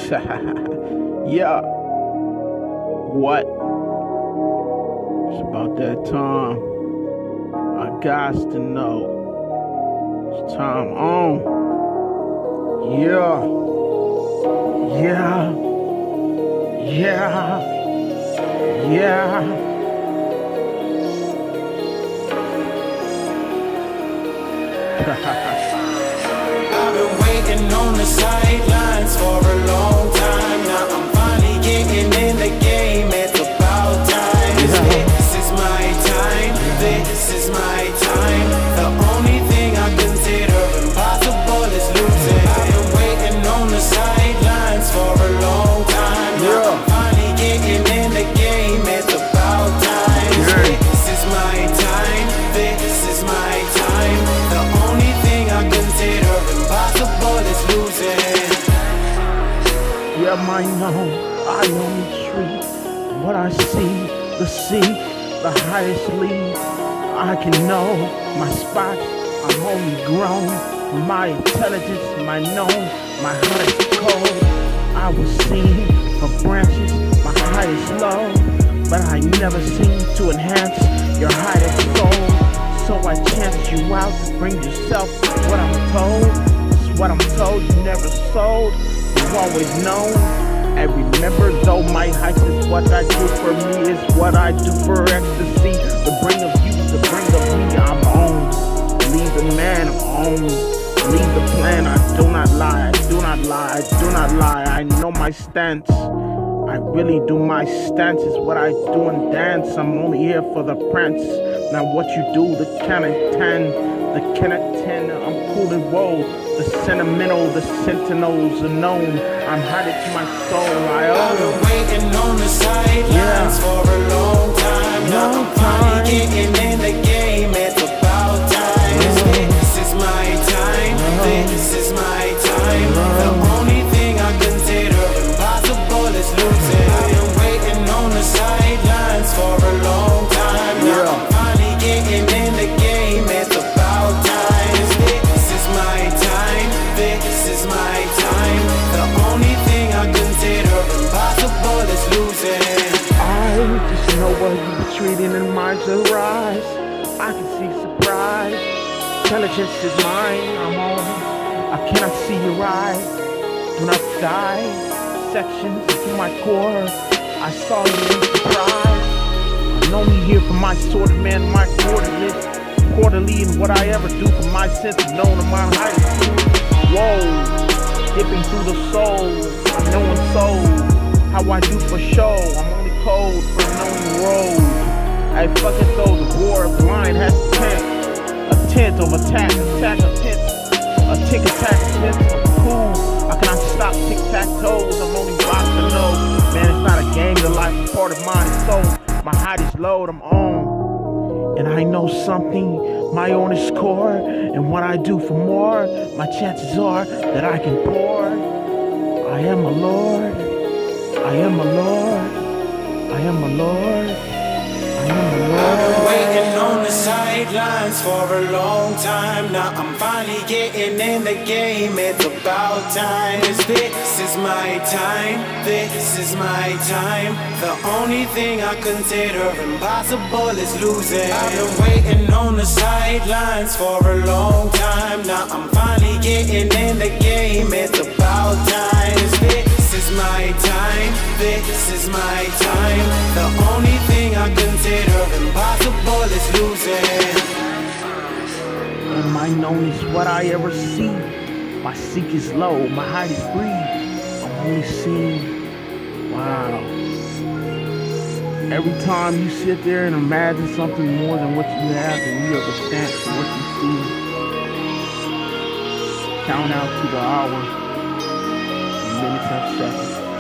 Yeah. What? It's about that time. I got to know. It's time on. Yeah. Yeah. Yeah. Yeah. I've been waiting on the sidelines for a long time. Now I'm finally getting in the game. It's about time. This is my time. This is my time. The only thing I consider impossible is losing. I've been waiting on the sidelines for a long time. Now I'm finally getting in the game. It's about time. This is my time. This is my time. The only thing I consider impossible is losing. Yeah, I know I own the tree. What I see, the sea, the highest lead. I can know my spots. I'm only grown. My intelligence, my known, my highest code. I was seen for branches, my highest low, but I never seem to enhance your highest soul. So I chance you out to bring yourself what I'm told. It's what I'm told, you never sold. You've always known. And remember, though my hype is what I do for me, is what I do for ecstasy. The bring of you, the bring of me, I'm on. Leave the man, I'm on. Leave the plan, I do not lie, I do not lie, I do not lie. I know my stance. I really do. My stance is what I do and dance. I'm only here for the prince. Now what you do, the count of 10, the count of 10, I'm cool and roll. The sentimental, the sentinels are known. I'm hiding to my soul. I've been waiting on the sidelines for a long time. Now I'm finally getting in the game. It's about time. This is my time. This is my time. The only thing I consider impossible is losing. I've been waiting on the sidelines for a long time. Now I'm finally getting in the game. It's about time. This is my time. This is my time. The only thing I consider impossible is losing. I just know what you treating in minds arise. I can see surprise. Intelligence is mine. I'm on. I cannot see your eyes. Do not die. Sections into my core. I saw you in surprise. I'm only here for my sort of man, my coordinates. Quarterly in what I ever do for my sense of known of my height. Whoa, dipping through the soul, I'm knowing soul. How I do for show, I'm only cold for a knowing road. Hey, fuck it though, the war of blind has a tent of attack a tent, a tick attack a tent of cool. I cannot stop tic-tac-toes, I'm only blocked to know. Man, it's not a game, the life is part of mine, so my height is low, I'm on. And I know something, my own is core. And what I do for more, my chances are that I can pour. I am a Lord, I am a Lord, I am a Lord, I am a Lord. I've been waiting on the sidelines for a long time. Now I'm finally getting in the game. It's about time. This is my time. This is my time. The only thing I consider impossible is losing. I've been waiting on the sidelines for a long time. Now I'm finally getting in the game. It's about time. This is my time. This is my time. The only thing I consider impossible is losing. And my known is what I ever see. My seek is low, my height is breathe. I'm only seeing, wow. Every time you sit there and imagine something more than what you have, and you understand what you see. Count out to the hour, minutes and seconds.